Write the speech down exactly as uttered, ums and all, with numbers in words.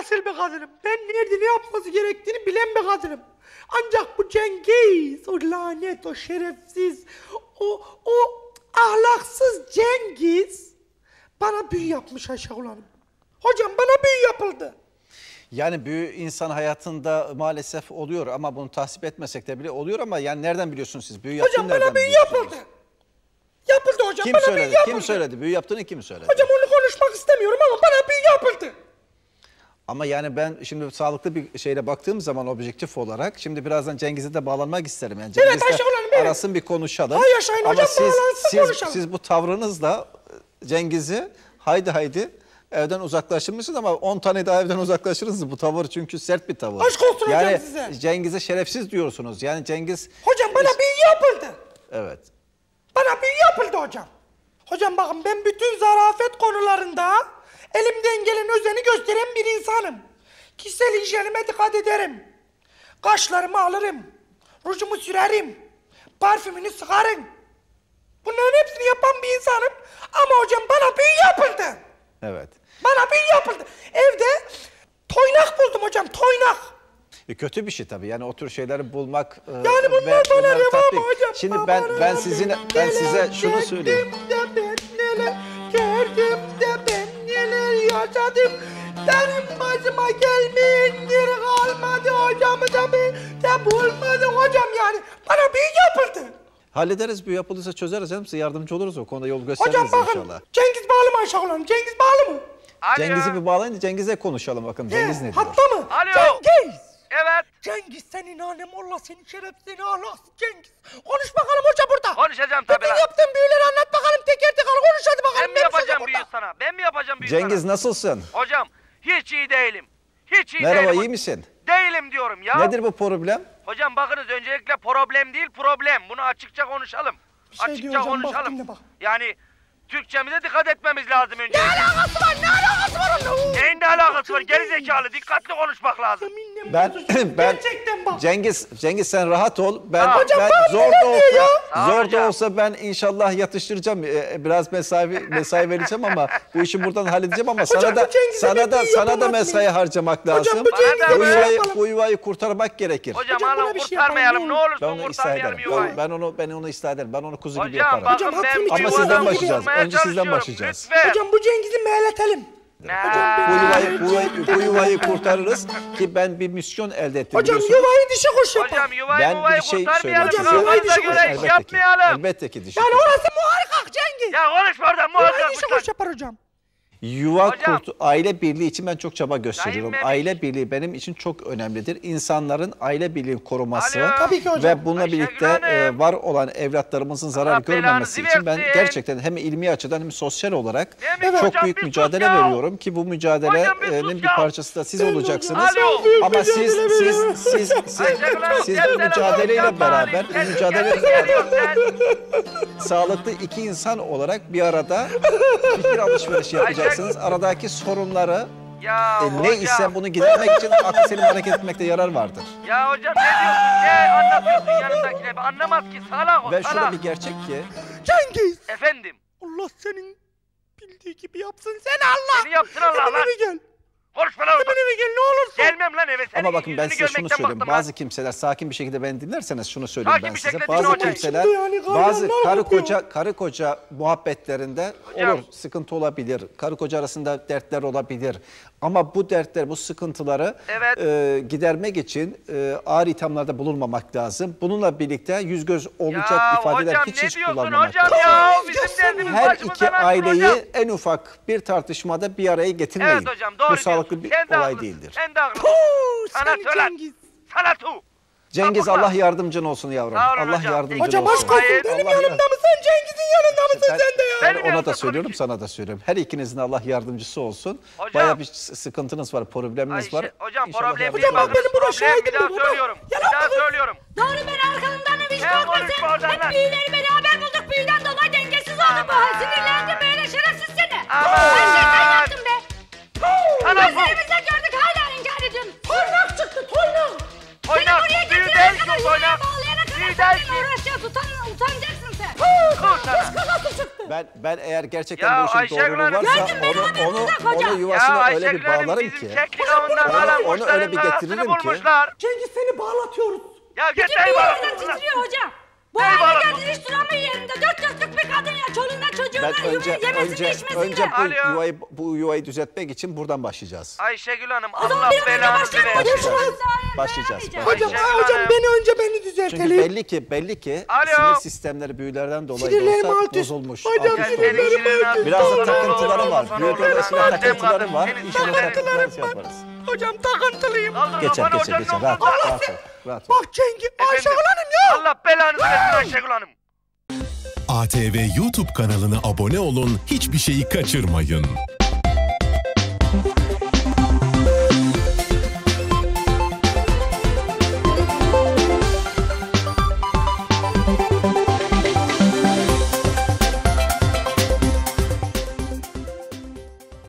asil bir kadınım. Ben nerede ne yapması gerektiğini bilen bir kadınım. Ancak bu Cengiz, o lanet, o şerefsiz, o, o ahlaksız Cengiz bana büyü yapmış Ayşegül Hanım. Hocam bana büyü yapıldı. Yani büyü insan hayatında maalesef oluyor ama bunu tasvip etmesek de bile oluyor ama yani nereden biliyorsunuz siz? Büyü hocam bana büyü yapıldı. Yapıldı hocam. Kim bana söyledi? büyü yapıldı. Kim söyledi? Büyü yaptığını kim söyledi? Hocam onu konuşmak istemiyorum ama bana büyü yapıldı. Ama yani ben şimdi sağlıklı bir şeyle baktığım zaman objektif olarak şimdi birazdan Cengiz'e de bağlanmak isterim. Yani Cengiz'le evet Ayşegül Hanım, evet. arasın bir konuşalım. Hay yaşayın hocam, siz, bağlansın siz, konuşalım. siz bu tavrınızla Cengiz'i haydi haydi evden uzaklaştırmışsınız ama on tane daha evden uzaklaşırız bu tavır çünkü sert bir tavır. Aşk olsun yani hocam size. Cengiz'e şerefsiz diyorsunuz. Yani Cengiz... Hocam bana büyü yapıldı. Evet. Bana büyü yapıldı hocam. Hocam bakın ben bütün zarafet konularında elimden gelen özeni gösteren bir insanım. Kişisel hijyenime dikkat ederim. Kaşlarımı alırım. Rujumu sürerim. Parfümünü sıkarım. Bunların hepsini yapan bir insanım. Ama hocam bana büyü yapıldı. Evet. Bana büyü yapıldı. Evde toynak buldum hocam, toynak. E kötü bir şey tabii. Yani o tür şeyleri bulmak yani bunlar ve bana bunları reva tatbik. mı hocam? Şimdi ben ben sizin ben size şunu söyleyeyim. De ben neler gördüm de ben neler yaşadım. Benim başıma gelmeyenler kalmadı hocamı da ben de bulmadım hocam yani. Bana büyü yapıldı. Hallederiz, büyü yapıldıysa çözeriz canım. Size yardımcı oluruz o konuda, yol gösteririz hocam bakın, inşallah. Cengiz bağlı mı Ayşegül Hanım? Cengiz bağlı mı? Cengiz'i bir bağlayın da Cengiz'e konuşalım bakın. Cengiz ne diyor? Hatta mı? Alo. Cengiz! Evet. Cengiz senin alem Allah senin şeref seni ahlaksız Cengiz. Konuş bakalım hoca burada. Konuşacağım tabii Bütün lan. yaptığın büyüleri anlat bakalım teker teker konuş hadi bakalım. Ben mi neymiş yapacağım hocam büyü burada? sana? Ben mi yapacağım büyü Cengiz sana? nasılsın? Hocam hiç iyi değilim. Hiç iyi Merhaba, değilim. iyi misin? Değilim diyorum ya. Nedir bu problem? Hocam bakınız öncelikle problem değil problem. Bunu açıkça konuşalım. Bir şey açıkça diyor hocam, bak konuşalım. dinle bak. Yani Türkçemize dikkat etmemiz lazım önce. Ne alakası var ne alakası var onunla? Neyin ne alakası var? Gerizekalı dikkatli konuşmak lazım. Yeminle Ben bozacağım, ben gerçekten bak. Cengiz Cengiz sen rahat ol. Ben Tamam. Hocam ben bak, zor ne da diyor olsa ya? Sağ ol zor da hocam. olsa ben inşallah yatıştıracağım. Ee, Biraz mesai mesai vereceğim ama bu işi buradan halledeceğim ama Hocam, sana da bu Cengiz'e sana da bir sana da yapamaz mesai mıyım? harcamak Hocam, lazım. bu Cengiz'e Bu bir yuvayı, yapalım. bu yuvayı kurtarmak gerekir. Hocam Hocam, hala buna bir şey kurtarmayalım. yapalım, Ne ne Ben olursun onu ıslah kurtarmayalım ederim. yuvayı. Ben, ben onu ben onu ıslah ederim. Ben onu kuzu gibi Hocam yaparım. bakın Hocam, ben hatırını bu Ama yuvadan sizden başlayacağız. kurtulmaya Önce sizden çalışıyorum. başlayacağız. Lütfen. Hocam bu Cengiz'i mehletelim. Ne? Bu yuvayı, bu, yuvayı, bu yuvayı kurtarırız ki ben bir misyon elde ettim. Hocam biliyorsunuz. yuvayı dişi kuş yapar. Hocam yuvayı Ben yuvayı bir şey kurtarmayalım. söyleyeyim. Hocam, yuvayı Kafanıza dişi göre kuş iş Elbette ki. yapmayalım. Elbette ki dişi. Yani orası muhakkak Cengiz. Ya konuşma oradan Yuvayı muhakkak dişi uçlar. kuş yapar hocam. Yuva Hocam. kurtu, aile birliği için ben çok çaba gösteriyorum. Sayın Aile birliği benim için çok önemlidir. İnsanların aile birliğini koruması Alo. Tabii ki hocam. ve bununla Ayşegül birlikte Hanım. e, var olan evlatlarımızın zarar Allah görmemesi belanızı için ben versin. gerçekten hem ilmi açıdan hem sosyal olarak Evet. çok Hocam, büyük bir sus mücadele ya. veriyorum ki bu mücadelenin Hocam, bir sus bir ya. parçası da siz Ben olacaksınız. hocam, Alo. büyük Ama siz mücadele siz veriyorum. siz siz, Ayşegül Hanım, siz gel bu sen mücadeleyle yapma beraber bari. bu mücadele Gel, gel, gel, gel. sağlıklı iki insan olarak bir arada fikir alışverişi yapacaksınız. Aradaki sorunları Ya e, hocam. ne ise bunu gidermek için aklı selim hareket etmekte yarar vardır. Ya hocam ne diyorsun? Ne anlatıyorsun yanındakine? Anlamaz ki salak o Ve şurada salak. bir gerçek ki Cengiz. Efendim. Allah senin bildiği gibi yapsın sen Allah. Seni yapsın Allah Hemen lan. eve gel. Konuşma lan Hemen oradan. eve gel ne olursun. Gelmem lan eve. Senin ama bakın ben yüzünü size şunu görmekten söyleyeyim. bıktım lan. Bazı kimseler sakin bir şekilde beni dinlerseniz şunu söyleyeyim Sakin ben bir size. şekilde Bazı dinle hocam. kimseler Şimdi yani bazı gardiyanlar karı yapıyor. koca karı koca muhabbetlerinde Hocam. olur, sıkıntı olabilir. Karı koca arasında dertler olabilir. Ama bu dertler, bu sıkıntıları Evet. e, gidermek için e, ağır ithamlarda bulunmamak lazım. Bununla birlikte yüz göz olacak Ya ifadeler hocam hiç ne hiç diyorsun kullanmamak hocam lazım. ya? Tamam, Bizim görsün. derdimiz Her başımızdan iki aşkın aileyi hocam. en ufak bir tartışmada bir araya getirmeyin. Evet hocam doğru Bu sağlıklı diyorsun. bir Sen de olay haklısın. değildir. Sen de haklısın. Puuu Sana seni söyle. Cengiz. Sana tu. Cengiz Sapıkla. Allah yardımcın olsun yavrum. Sağ olun Allah hocam. yardımcın Hocam olsun. aşk olsun Hayır. benim Allah yanımda mısın Cengiz'in yanında mısın Ben- sen de ya? Benim Ben ona yanımda da söylüyorum, tabii ki. sana da söylüyorum. Her ikinizin Allah yardımcısı olsun. Hocam. Bayağı bir s- sıkıntınız var, probleminiz Ayşe, var. hocam İnşallah problem yardımcı değil. Hocam bak oluruz. benim burada Problem şahidim bir daha var, baba. söylüyorum. Bir Yalan daha mı? söylüyorum. Doğru ben arkanızdanım hiç Ya korkma konuşma sen. oradan lan. Hep büyüleri beraber bulduk. Büyüden dolayı dengesiz oldum. Aman. Sinirlendim böyle şerefsiz seni. Aman. Her şeyden yaptım be. Sana bu. Gözlerimizle gördük hala inkar ediyorsun. Toynak çıktı toynak. Oynak. Oraya Büyü getirene değil kadar ki yuvaya oynak. bağlayana kadar Büyü sen değil beni ki. uğraşacaksın. Utan, utanacaksın sen. Kıl sana. Kızası çıktı. Ben ben eğer gerçekten Ya bu işin Ayşegül doğruluğu Hanım, varsa gördün beni onu haberin onu yok hocam. onu Ya yuvasına öyle bir Ayşegül Hanım bağlarım bizim ki. kek pilavından Onu- kalan onu kuşların öyle bir arasını getiririm ki. bulmuşlar. Cengiz seni bağlatıyoruz. Ya Bütün getir bir yerim bana. titriyor hocam. Bu Ey hale bana- geldin hiç duramıyor yerinde. Dört dörtlük bir kadın ya. Çoluğuna çocuğuna Ben önce yemesinde önce içmesinde. önce bu Alo. yuvayı bu yuvayı düzeltmek için buradan başlayacağız. Ayşegül Hanım O zaman Allah bir an önce belanızı başlayalım. versin. Başlayacağız. Başlayacağız. Başlayacağız. Hocam, Hocam, Ayşegül ha, hocam Hanım. beni önce beni Çünkü düzeltelim. belli ki belli ki Alo. sinir sistemleri büyülerden dolayı da Sinirlerim olsa alt üst. bozulmuş. Hocam, alt üst sinirlerim olmuş. alt üst. Biraz da Doğru, takıntıları doğru, var. doğru. Büyük dolayısıyla Annem takıntıları kadın, var. senin İnşallah takıntıların takıntıları şey var. yaparız. Hocam takıntılıyım. Kaldırın Geçer kafanı geçer hocam, geçer. ne Rahat oldu? ol. Rahat ol. Rahat ol. Bak Cengiz, Ayşegül Efendim? Hanım ya. Allah belanızı versin Ayşegül Hanım. A T V YouTube kanalına abone olun, hiçbir şeyi kaçırmayın.